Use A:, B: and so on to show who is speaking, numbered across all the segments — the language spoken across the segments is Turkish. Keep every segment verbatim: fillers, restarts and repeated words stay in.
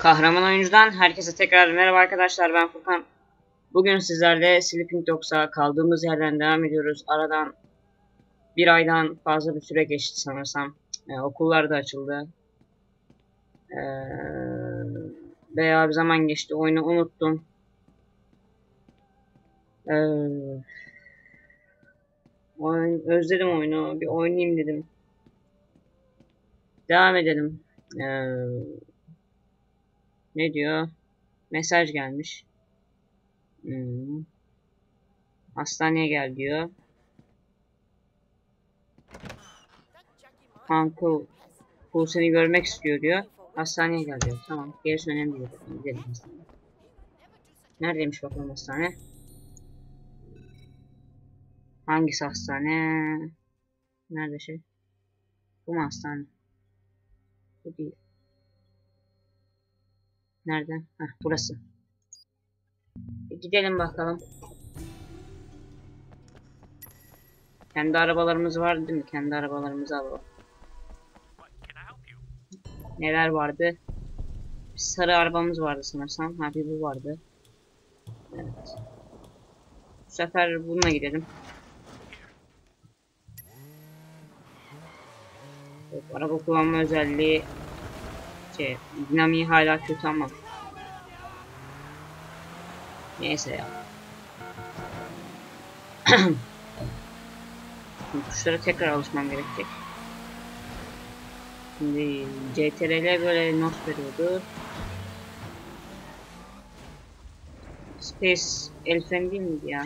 A: Kahraman Oyuncu'dan herkese tekrar merhaba arkadaşlar, ben Furkan. Bugün sizlerle Sleeping Dogs'a kaldığımız yerden devam ediyoruz. Aradan bir aydan fazla bir süre geçti sanırsam. Ee, okullar da açıldı. Ee, bayağı bir zaman geçti, oyunu unuttum. Ee, oyun, özledim oyunu, bir oynayayım dedim. Devam edelim. Ee, ne diyor? Mesaj gelmiş. Hmm. Hastaneye gel diyor. Uncle Pul seni görmek istiyor diyor. Hastaneye gel diyor. Tamam. Gerisi önemli değil. Gidelim hastaneye. Neredeymiş bakalım hastane? Hangisi hastane? Nerede şey? Bu mu hastane? Bu değil. Nerede? Heh, burası. E, gidelim bakalım. Kendi arabalarımız vardı değil mi? Kendi arabalarımızı alalım. Neler vardı? Bir sarı arabamız vardı sanırsam. Ha, bir bu vardı. Evet. Bu sefer bununla gidelim. Evet, araba kullanma özelliği şey, dinamiği hala kötü ama neyse ya. Tuşlara tekrar alışmam gerekecek. Şimdi C T R L böyle not veriyordu. Space el freni değil miydi ya?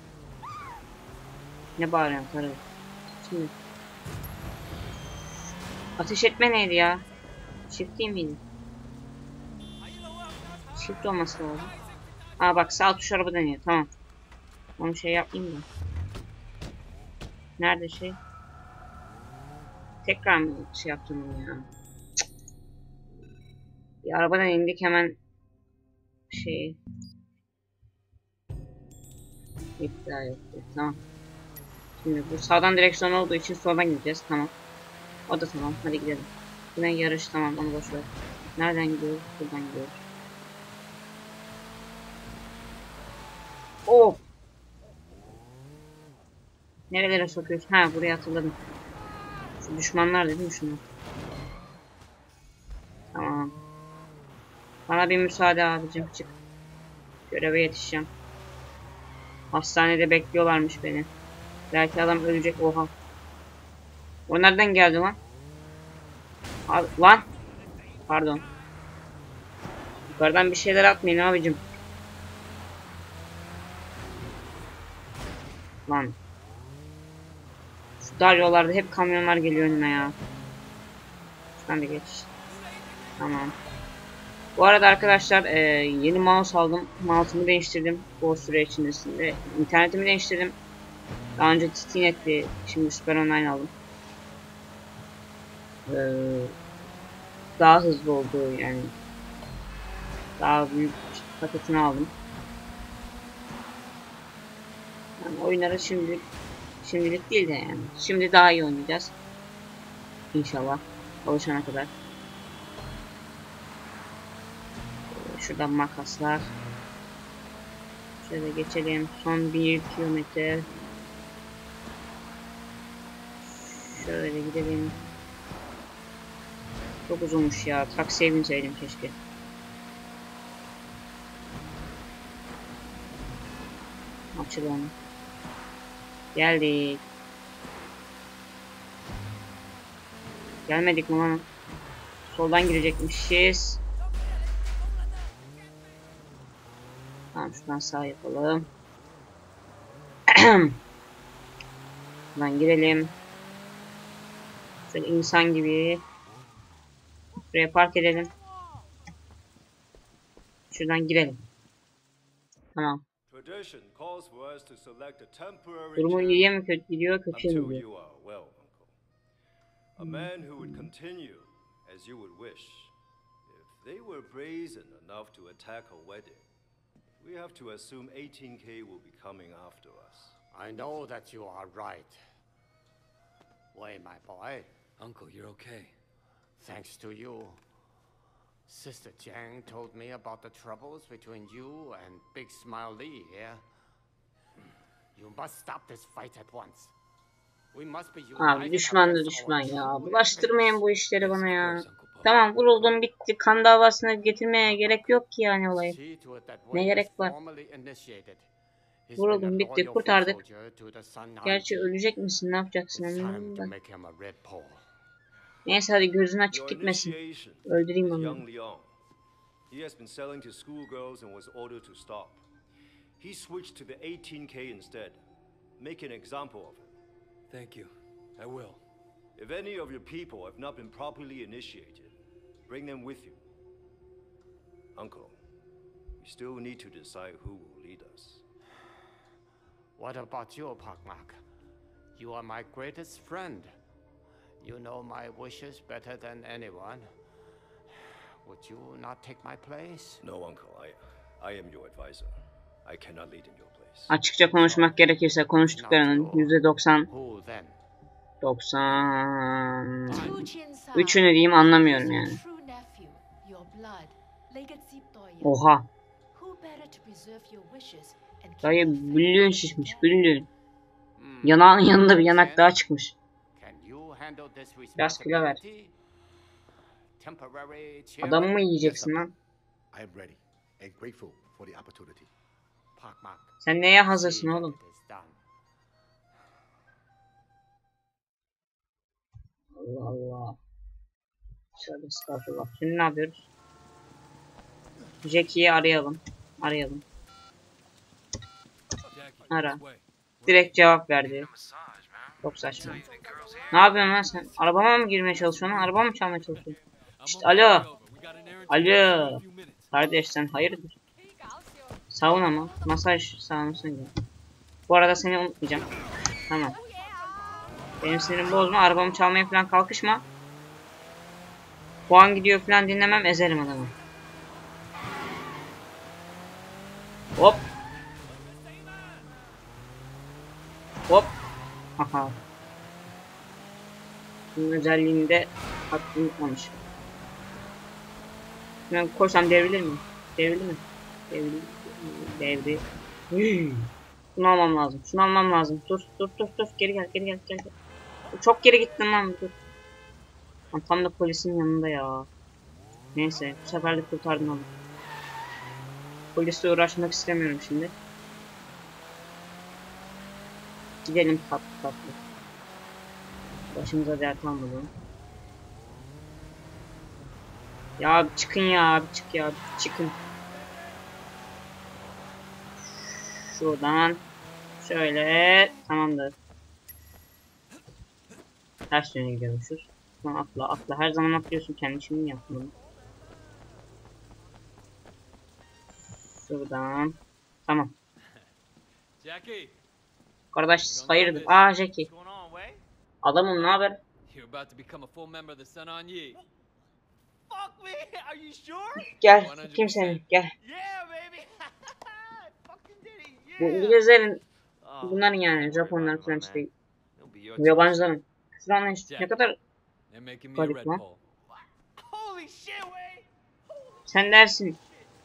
A: Ne bağırıyorsun karı? Şimdi ateş etme neydi ya? Shift değil miydi? Shift olması lazım. Aa bak, sağ tuş araba deniyor. Tamam. Onu şey yapayım da. Nerede şey? Tekrar mı şey yaptım onu ya? Bir arabadan indik hemen şey. İptal etti. Tamam. Şimdi bu sağdan direksiyon olduğu için soldan gideceğiz. Tamam. O da tamam. Hadi gidelim. Yine yarış, tamam, onu boş ver. Nereden gidiyoruz? Buradan gidiyoruz. Oh! Nerelere sokuyoruz? Ha, buraya hatırladım. Şu düşmanlar değil mi şunlar? Tamam. Bana bir müsaade abicim, çık. Göreve yetişeceğim. Hastanede bekliyorlarmış beni. Belki adam ölecek, oha. O nereden geldi lan? Abi, lan! Pardon. Yukarıdan bir şeyler atmayın abicim. Lan. Şu dar yollarda hep kamyonlar geliyor önüme ya. Şuradan bir geç. Tamam. Bu arada arkadaşlar e, yeni mouse aldım. Mouse'umu değiştirdim bu süre içerisinde. İnternetimi değiştirdim. Daha önce Titnet'ti. Şimdi Super Online aldım. Ee, daha hızlı oldu yani. Daha büyük paketini aldım. Yani oyunları şimdilik şimdilik değil de yani. Şimdi daha iyi oynayacağız. İnşallah. Alışana kadar. Şuradan makaslar. Şöyle geçelim. Son bir kilometre. Şöyle gidelim. Çok uzunmuş ya. Taksiye binseydim keşke. Açalım. Geldik. Gelmedik mi lan? Soldan girecekmişiz. Tamam, şuradan sağ yapalım. Buradan girelim. Şöyle insan gibi. Buraya park edelim. Şuradan girelim. Tamam. Durumun iyiye mi kötü gidiyor, kötüye mi gidiyor?
B: A man who would continue as you would wish. If they were brazen enough to attack a wedding, we have to assume eighteen K will be coming after us.
C: I know that you are right. Wait, my boy.
D: Uncle, you're okay.
C: Thanks to you. Sister Jiang told me about the troubles between you and Big Smile Lee here. You must stop this fight at once. We must be
A: Abi
C: united
A: düşman da
C: against
A: düşman
C: our
A: ya.
C: evil
A: Bulaştırmayın
C: enemies.
A: bu işleri bana
D: Yes,
A: ya.
D: of course, Uncle Pop.
A: Tamam vuruldum bitti. Kan davasına getirmeye gerek yok ki yani olayı.
C: See to it that
A: Ne
C: Wei is
A: gerek var?
C: formally initiated. He's
A: Vuruldum,
C: been a
A: bitti,
C: loyal
A: kurtardık.
C: foot soldier to the Sun
A: Gerçi
C: Army.
A: ölecek misin? Ne yapacaksın?
C: It's time
A: Anlamadım
C: to
A: da.
C: make him a Red Pole.
A: Neyse hadi gözün açık
B: Your
A: gitmesin.
B: initiation
A: Öldüreyim
B: is
A: onu.
B: young Leon. He has been selling to schoolgirls and was ordered to stop. He switched to the eighteen K instead. Make an example of him.
D: Thank you. I will.
B: If any of your people have not been properly initiated, bring them with you. Uncle, we still need to decide who will lead us.
C: What about you, Pak Mak? You are my greatest friend. You know my wishes better than anyone. Would you not take my place?
B: No, Uncle. I, I am your advisor. I cannot lead in your place.
A: Açıkça konuşmak gerekirse konuştuklarının yüzde doksan
C: Who then?
A: doksan
E: Chu Chin Sa,
A: üçünü diyeyim anlamıyorum
E: your
A: yani.
E: true nephew, your blood, legacy Toya.
A: Oha.
E: Who better to preserve your wishes and keep
A: Dayı
E: the faith
A: büllüğün
E: of
A: şişmiş
E: your
A: büllüğün.
C: Hmm.
A: Yanağın yanında bir yanak daha çıkmış.
C: Can you handle this
A: Biraz kilo ver.
C: responsibility? Temporary
A: Adamı mı
C: chairman?
A: yiyeceksin lan?
F: I am ready and grateful for the opportunity.
C: Pak Mak.
A: Sen neye hazırsın
C: see that
A: oğlum?
C: it is done.
A: Allah Allah. Şöyle estağfurullah. Şimdi ne yapıyoruz? Jackie'yi arayalım. Arayalım.
D: Jackie,
A: Ara.
D: this way.
A: Direkt cevap verdi. Çok saçma. Ne yapıyorsun lan sen? Arabama mı girmeye çalışıyorsun? Arabamı mı çalmaya çalışıyorsun?
D: I'm
A: Şşt,
D: on my way
A: alo.
D: over. We got an errand to
A: Alo.
D: do in a few minutes.
A: Kardeş sen hayırdır? Savun ama. Masaj sağlamasına gel. Bu arada seni unutmayacağım. Tamam. Benim sinirimi bozma. Arabamı çalmaya falan kalkışma. Puan gidiyor falan dinlemem. Ezerim adamı. Hop. Hop. Haha. Bunun özelliğini de hakkını unutmamış. Ben koşsam devrilir mi? Devrilir mi? Devri. Devri. Hıı. Şunu almam lazım. Şunu almam lazım. Dur dur dur dur. Geri gel geri gel geri gel. Çok geri gittin lan. Dur. Lan tam da polisin yanında ya. Neyse bu sefer de kurtardım onu. Polisle uğraşmak istemiyorum şimdi. Gidelim tatlı tatlı. Başımıza dert almadan. Ya çıkın ya çık ya çıkın. Şuradan şöyle tamamdır. Ters yöne gidiyormuşuz. Lan atla atla her zaman atlıyorsun kendi şimdi yapmadım. Şuradan tamam.
D: Jackie,
A: Kardeş hayırdır? Aa Jackie.
G: What's going on, Wei?
A: Adamım ne haber?
D: you're about to become a full member of the Sun On Yi.
G: Fuck me! Are you sure?
A: Gel tutayım seni gel.
G: Yeah, baby! Fucking did it,
A: Bu
G: yeah!
A: İngilizlerin
G: Oh,
A: bunların
G: don't
A: yani
G: worry
A: Japonlar
G: about it,
A: falan
G: man.
A: işte
G: It'll be your
A: bu yabancıların. Şuran ne, ne kadar
D: They're making me a
A: Garip
D: red
A: lan.
D: pole.
G: Holy shit, Wei!
A: sen dersin.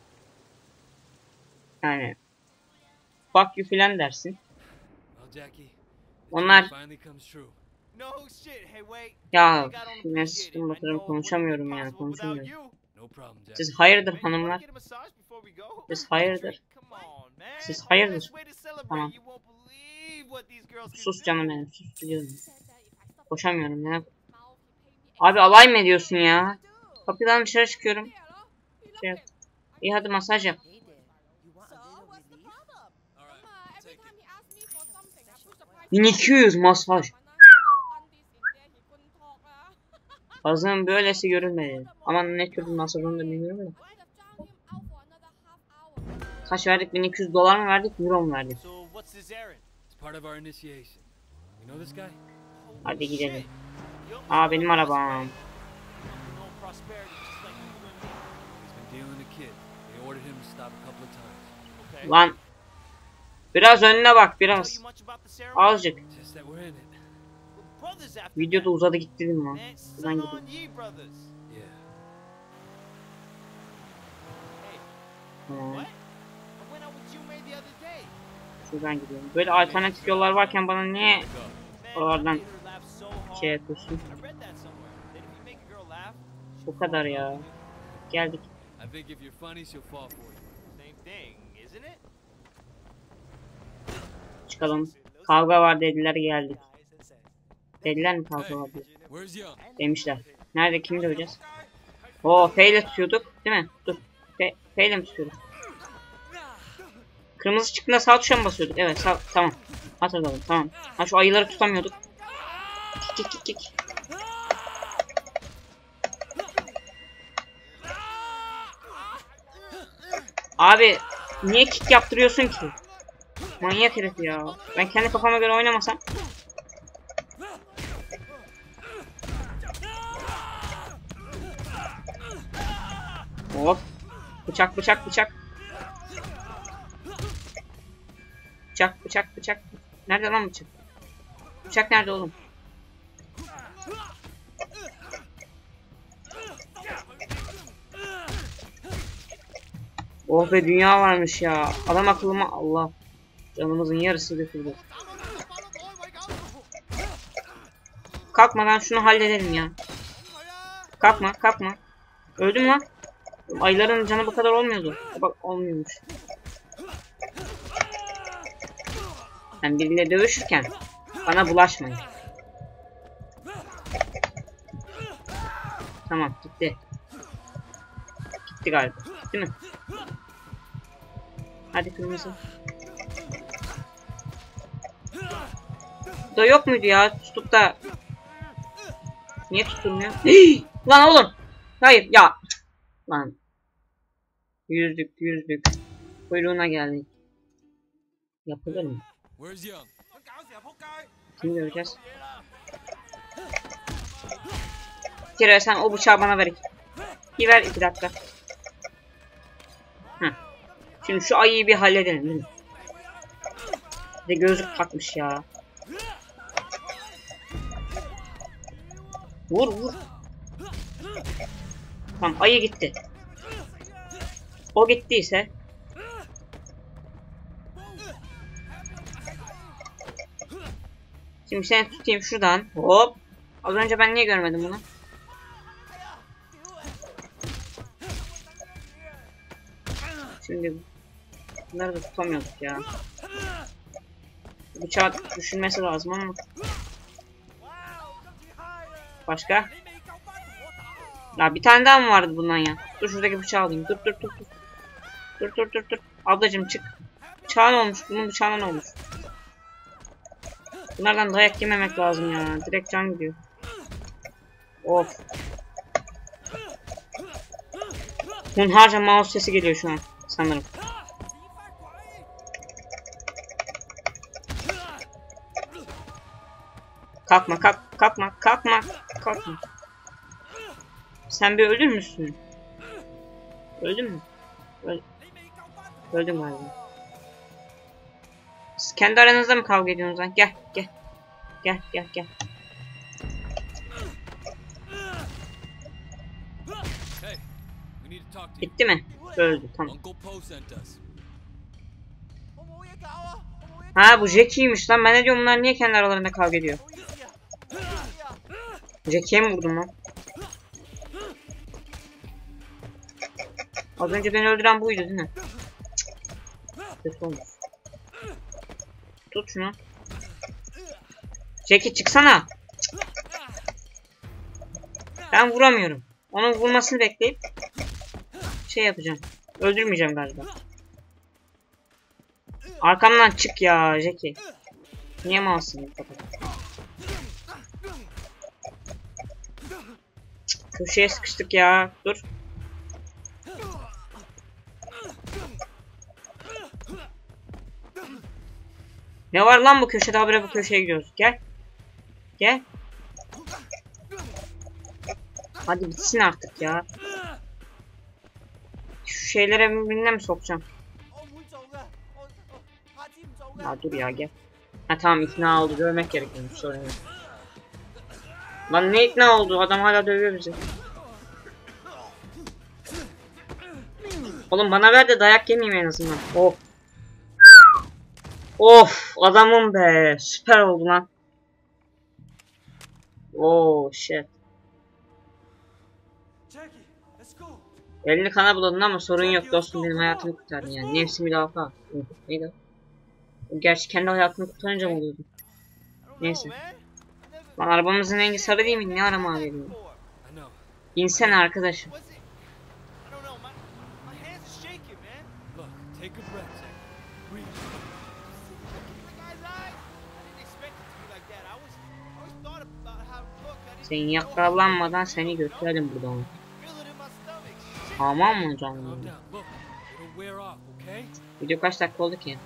A: Yani fuck you filan dersin.
D: Well, Jackie, the
A: Onlar
D: dream finally comes true.
G: No shit, hey Wei.
A: ya
G: Think I don't
A: yine
G: appreciate
A: sıçtım
G: it. I
A: bakarım
G: know it wouldn't be
A: konuşamıyorum yani
G: possible without
A: konuşamıyorum.
G: you.
D: No problem, Jackie.
A: Siz hayırdır
G: Man, you wanna
A: hanımlar?
G: get a massage before we go?
A: Siz hayırdır?
G: Come on, man.
A: Siz
G: Oh,
A: hayırdır?
G: let's wait to celebrate.
A: Tamam.
G: You won't believe what these girls can
A: Sus
G: do.
A: canım benim sus biliyorum. Koşamıyorum ya. Abi alay mı ediyorsun ya? Kapıdan dışarı çıkıyorum. Şey yap. İyi hadi masaj yap.
D: All right, take it.
A: bin iki yüz masaj. Ağzının böylesi görülmedi. Aman ne tür bir masaj onu da bilmiyorum da. Kaç verdik? bin iki yüz dolar mı verdik? Euro mu verdik?
G: So what's his errand?
D: It's part of our initiation. You know this guy?
A: Hadi gidelim.
G: Shit. You almost
A: Aa
G: got
A: benim
G: lost,
A: arabam.
G: right? No prosperity, just like you and me.
D: He's been dealing a kid. They ordered him to stop a couple of times.
G: Okay.
A: Lan. Biraz önüne bak
G: Tell
A: biraz.
G: you much about the ceremony?
A: Azıcık.
D: Just that we're in it.
G: We're brothers after
A: Videoda
G: that,
A: uzadı gitti dedim lan.
G: man.
A: Buradan
G: Sun
A: gidelim.
G: on Yi brothers.
D: Yeah.
A: Tamam.
G: What? I went out with you mate the other day.
A: Şuradan gidiyorum. Böyle alternatif yollar varken bana niye
G: Man,
A: oralardan
G: you made her laugh so hard.
A: şey yapıyorsun?
G: I read that somewhere. That if you make a girl laugh,
A: Bu kadar ya. Geldik.
D: I think if you're funny, she'll fall for you.
G: same thing, isn't it?
A: Çıkalım. Kavga var dediler, geldik. Dediler mi kavga var diye?
D: Where's Young?
A: Demişler. Nerede, kimi döveceğiz? Oo, F ile tutuyorduk değil mi? Dur. F, F ile mi tutuyorduk? Kırmızı çıktığında sağ tuşa mı basıyorduk? Evet sağ, tamam. Hatırladım, tamam. Ha, şu ayıları tutamıyorduk. Kik kik kik. Abi niye kick yaptırıyorsun ki? Manyak herif ya. Ben kendi kafama göre oynamasam. Hop. Bıçak bıçak bıçak. Bıçak bıçak bıçak. Nerede lan bıçak? Bıçak nerede oğlum? Oh be, dünya varmış ya. Adam akıllıma, Allah. Canımızın yarısı götürdü. Kalkmadan şunu halledelim ya. Kalkma kalkma. Öldüm lan. Ayıların canı bu kadar olmuyordu. Bak olmuyormuş. Ben biriyle dövüşürken bana bulaşmayın. Tamam, gitti. Gitti galiba. Gitti mi? Hadi kırmızı. Da yok muydu ya? Tutup da niye tutulmuyor? Lan oğlum. Hayır ya. Lan. Yüzdük yüzdük. Kuyruğuna geldik. Yapılır mı?
D: Where's Young?
A: Kimi göreceğiz? Bir kere sen o bıçağı bana ver. Bir ver, iki dakika. Heh. Şimdi şu ayıyı bir halledelim değil mi? Bir de gözlük takmış ya. Vur vur. Tamam, ayı gitti. O gittiyse şimdi seni tutayım şuradan. Hop. Az önce ben niye görmedim bunu? Şimdi bunları da tutamıyorduk ya. Bıçağı düşünmesi lazım ama. Başka? Ya bir tane daha mı vardı bundan ya? Dur şuradaki bıçağı alayım. Dur dur dur dur. Dur dur dur dur. Ablacım çık. Bıçağın olmuş. Bunun bıçağına ne olmuş? Bunlardan dayak yememek lazım ya. Direkt can gidiyor. Of. Hunharca mouse sesi geliyor şu an sanırım. Kalkma kalk kalkma kalkma kalkma. Sen bir ölür müsün? Öldün mü? Öl Öldüm galiba. Siz kendi aranızda mı kavga ediyorsunuz lan? Gel gel. Gel gel gel.
D: Hey, we need to talk to you.
A: Bitti mi? Öldü, tamam.
D: Uncle Poe sent us.
A: Ha, bu Jackie'ymiş lan. Ben ne diyorum, bunlar niye kendi aralarında kavga ediyor? Jackie'ye mi vurdum lan? Az önce beni öldüren buydu değil mi? Kötü olmuş. Tut şunu. Jackie çıksana. Ben vuramıyorum. Onun vurmasını bekleyip şey yapacağım. Öldürmeyeceğim galiba. Arkamdan çık ya Jackie. Niye malsın? Köşeye sıkıştık ya. Dur. Ne var lan bu köşede? Habire bu köşeye gidiyoruz. Gel. Gel. Hadi bitsin artık ya. Şu şeylere birbirine mi sokacağım? Ya dur ya, gel. Ha tamam, ikna oldu. Dövmek gerekiyormuş. Sorun yok. Lan ne ikna oldu? Adam hala dövüyor bizi. Oğlum bana ver de dayak yemeyeyim en azından. Of. Of adamım be. Süper oldu lan. Oh shit.
G: Jackie, let's go.
A: Elini kana buladın ama sorun yok dostum, benim hayatımı kurtardın yani. Nefsi müdafaa. Neydi o? Gerçi kendi hayatını kurtarınca mı oluyordu? Neyse. Lan arabamızın rengi sarı değil mi? Ne ara mavi değil mi?
D: I know.
A: İnsene arkadaşım.
G: Was it? I don't know. My my hands are shaking, man.
D: Look, take a breath, Zach. Breathe.
G: The guy's eyes. I didn't expect it to be like that. I was I always thought about how it looked. I didn't
A: Sen
G: know how it
A: yakalanmadan
G: looked.
A: seni götürelim buradan.
G: Feel it in my stomach. Shit.
A: Tamam mı
D: Calm
A: canım?
D: down. Look, it'll wear off, okay?
A: Video kaç dakika oldu ki?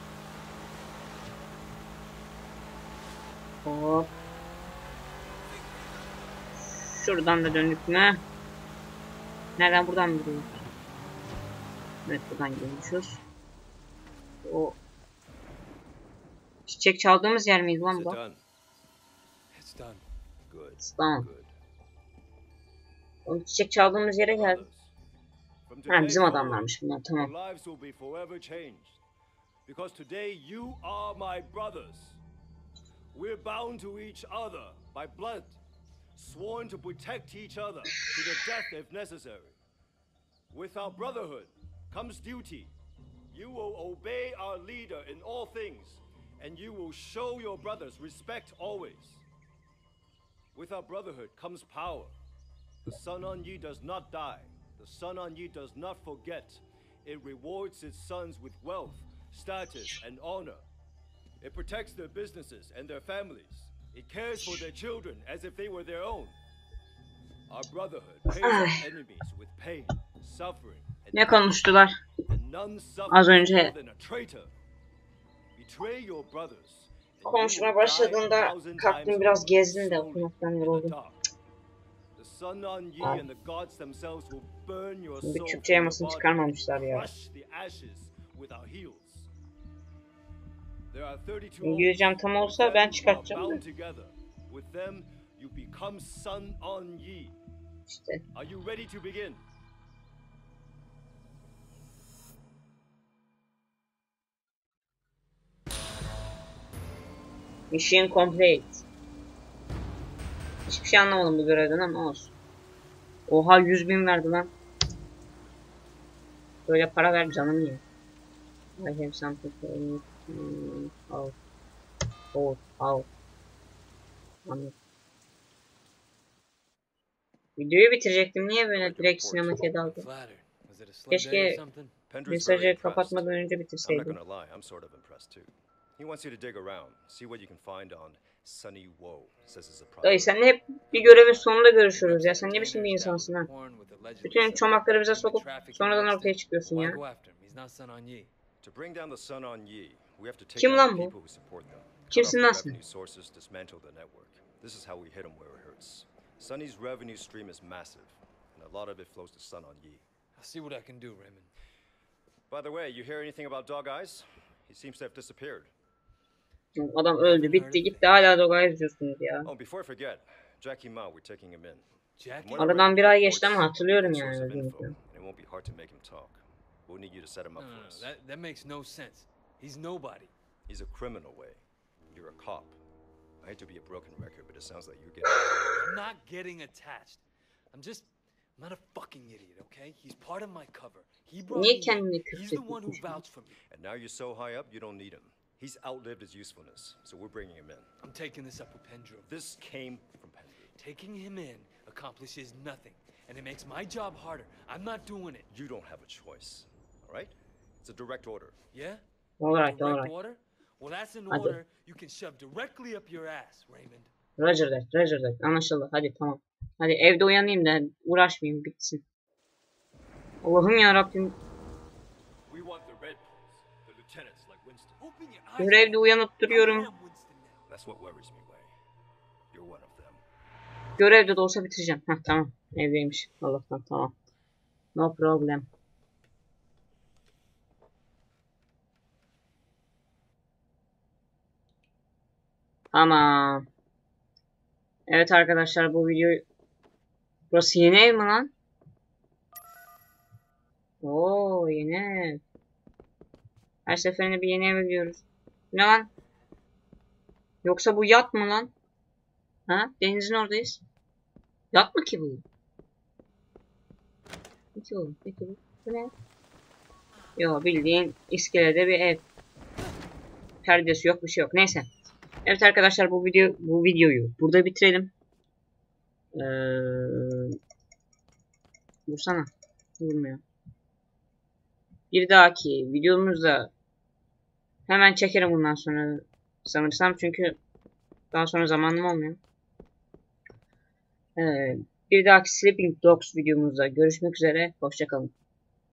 A: Hop. Şuradan da döndük mü? Nereden? Buradan mı gidiyoruz? Evet, buradan gidiyormuşuz. O çiçek çaldığımız yer miydi
B: Is
A: lan
B: it
A: bu?
B: done?
D: It's done.
B: Good.
A: Tamam.
B: Good.
A: O çiçek çaldığımız yere geldik.
B: Brothers, from
A: Ha,
B: today
A: bizim
B: forward,
A: adamlarmış bunlar,
B: your
A: tamam.
B: lives will be forever changed. Because today you are my brothers. We're bound to each other by blood, sworn to protect each other to the death if necessary. With our brotherhood comes duty. You will obey our leader in all things, and you will show your brothers respect always. With our brotherhood comes power. The Sun On Yi does not die. The Sun On Yi does not forget. It rewards its sons with wealth, status, and honor. It protects their businesses and their families. It cares for their children as if they were their own. Our brotherhood pays our enemies with pain, suffering, and
A: Ne konuştular?
B: and none suffer
A: Az önce
B: more than a traitor. Betray your brothers. and you
A: konuşmaya
B: will die a
A: başladığında
B: thousand
A: kalktım,
B: times
A: biraz
B: over,
A: gezdim de
B: slowly,
A: okumaktan
B: in the
A: yoruldum.
B: dark. The Sun On Yi
A: Ah.
B: and the gods themselves will burn your
A: Bir
B: soul
A: Türkçe
B: from your
A: yamasını
B: body,
A: çıkarmamışlar ya.
B: crush the ashes with our heels. There are thirty-two
A: İngilizcem tam
B: oaths.
A: olsa
B: With
A: ben
B: them you are
A: çıkartacağım da.
B: bound together. With them you become Sun On Yi.
A: İşte.
B: Are you ready to begin?
A: Mission complete. Hiçbir şey anlamadım bu görevden ama olsun. Oha, yüz bin verdi lan. Böyle para ver canım ya. I have something for you. Hmm, out. Out. Out. Anladım. Videoyu bitirecektim. Niye böyle direkt sinematiğe daldım?
D: Flattered. Was it a slow
A: Keşke
D: day or something?
B: Pendrew's very
A: mesajı
B: impressed.
A: kapatmadan önce
B: I'm not
A: bitirseydim.
B: gonna lie, I'm sort of impressed too. He wants you to dig around, see what you can find on Sunny Woe. Says it's a problem.
A: Dayı senle hep bir görevin sonunda görüşürüz ya. Sen ne biçim bir insansın ha? Bütün çomakları bize sokup sonradan ortaya çıkıyorsun ya.
B: To bring down the Sun On Yi, we have to take
A: Kim
B: down
A: lan
B: the
A: bu?
B: people who support them. Cut
A: Kimsin
B: off
A: lan
B: their
A: sen?
B: revenue sources, dismantle the network. This is how we hit them where it hurts. Sunny's revenue stream is massive, and a lot of it flows to Sun On Yi.
D: I'll see what I can do, Raymond.
B: By the way, you hear anything about Dog Eyes? He seems to have disappeared.
A: Adam öldü, bitti, gitti. Hala Dog'a izliyorsunuz ya.
B: Oh, before I forget, Jackie Mao, we're taking him in.
D: Jackie?
A: Aradan bir ay geçti ama hatırlıyorum yani
B: Source of
A: öldüğünü
B: info,
A: falan.
B: and it won't be hard to make him talk. We'll need you to set him
D: No,
B: up
D: no,
B: for
D: no,
B: us.
D: that, that makes no sense. He's nobody.
B: He's a criminal, Way. You're a cop. I hate to be a broken record, but it sounds like you're getting.
D: I'm not getting attached. I'm just, I'm not a fucking idiot, okay? He's part of my cover. He brought
A: Niye
D: me in.
A: kendine
D: He's the one who
A: küfretmişsin?
D: vouched for me.
B: And now you're so high up, you don't need him. He's outlived his usefulness, so we're bringing him in.
D: I'm taking this up with Pendrew.
B: This came from Pendrew.
D: Taking him in accomplishes nothing, and it makes my job harder. I'm not doing it.
B: You don't have a choice, all right? It's a direct order.
D: Yeah?
A: Alright,
D: Direct
A: alright.
D: order? Well, that's an
A: Hadi.
D: order you can shove directly up your ass, Raymond.
A: Roger that, Roger that. Anlaşıldı. Hadi tamam. Hadi evde uyanayım da uğraşmayayım, bitsin. Allah'ım ya Rabbim.
B: We want the Red Bulls, the lieutenants like Winston.
D: Open your eyes.
A: Görevde uyanıp duruyorum.
D: I am Winston now.
B: That's what worries me, Way. You're one of them.
A: Görevde de olsa bitireceğim. Heh tamam. Evdeymiş. Allah'tan tamam. No problem. Tamam. Evet arkadaşlar, bu videoyu... Burası yeni ev mi lan? Oo. yeni ev. Her seferinde bir yeni eve gidiyoruz. Ne lan? Yoksa bu yat mı lan? Ha? Denizin oradayız. Yat mı ki bu? Ne ki bu? Ne ki bu? Bu ne? Yo, bildiğin iskelede bir ev. Perdesi yok, bir şey yok. Neyse. Evet arkadaşlar, bu video bu videoyu burada bitirelim. Ee, vursana. Vurmuyor. Bir dahaki videomuzda hemen çekerim bundan sonra sanırsam, çünkü daha sonra zamanım olmuyor. Ee, bir dahaki Sleeping Dogs videomuzda görüşmek üzere. Hoşça kalın.